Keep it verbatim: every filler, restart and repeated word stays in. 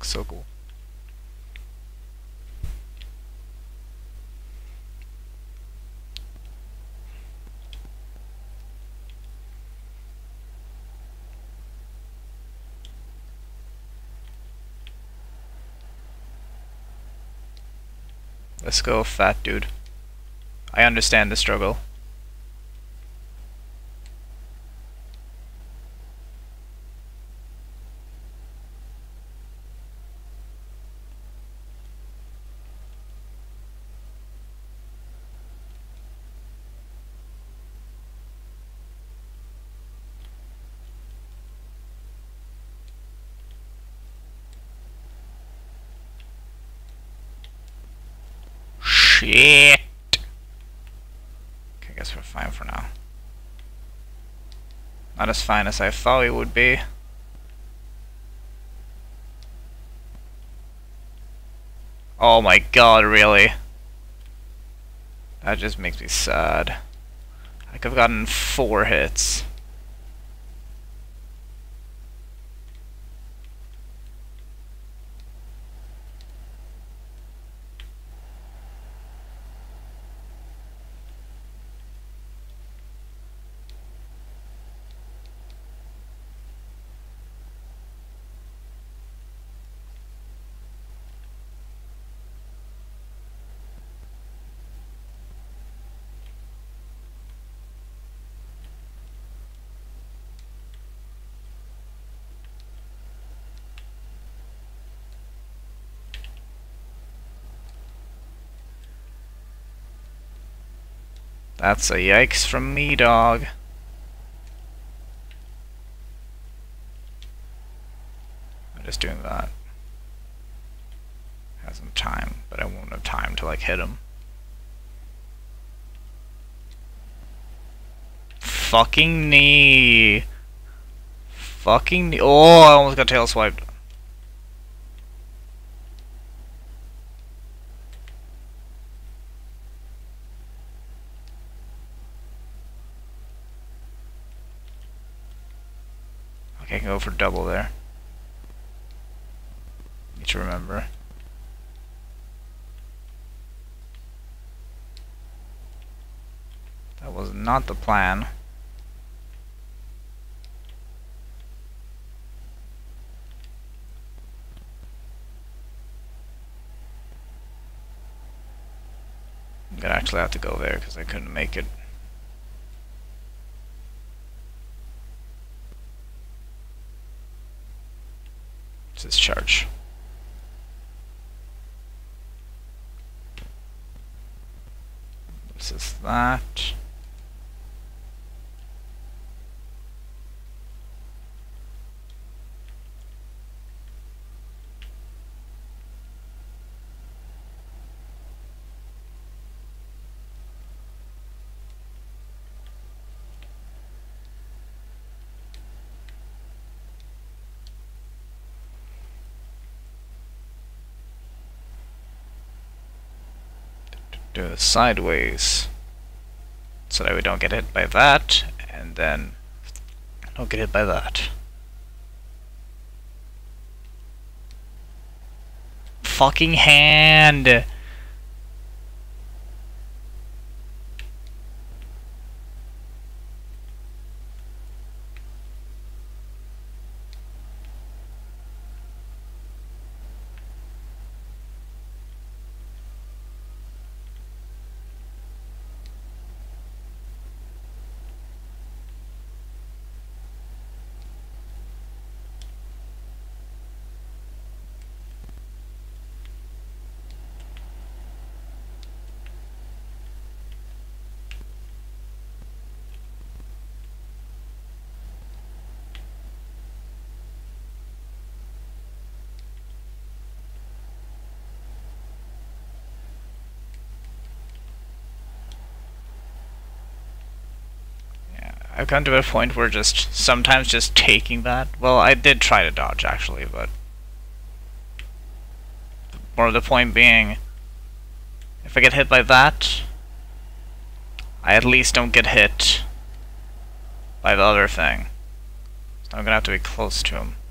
So cool. Let's go, fat dude. I understand the struggle. Shit. Okay, I guess we're fine for now. Not as fine as I thought it would be. Oh my god, really? That just makes me sad. I could have gotten four hits. That's a yikes from me, dog. I'm just doing that. Have some time, but I won't have time to like hit him. Fucking knee. Fucking knee. Oh, I almost got tail swiped. Okay, I can go for double there. Need to remember. That was not the plan. I'm gonna actually have to go there because I couldn't make it. It's his charge. This is that. Do it sideways so that we don't get hit by that, and then don't get hit by that. Fucking hand! I've come to a point where just sometimes just taking that. Well, I did try to dodge actually, but more of the point being, if I get hit by that, I at least don't get hit by the other thing. So I'm gonna have to be close to him.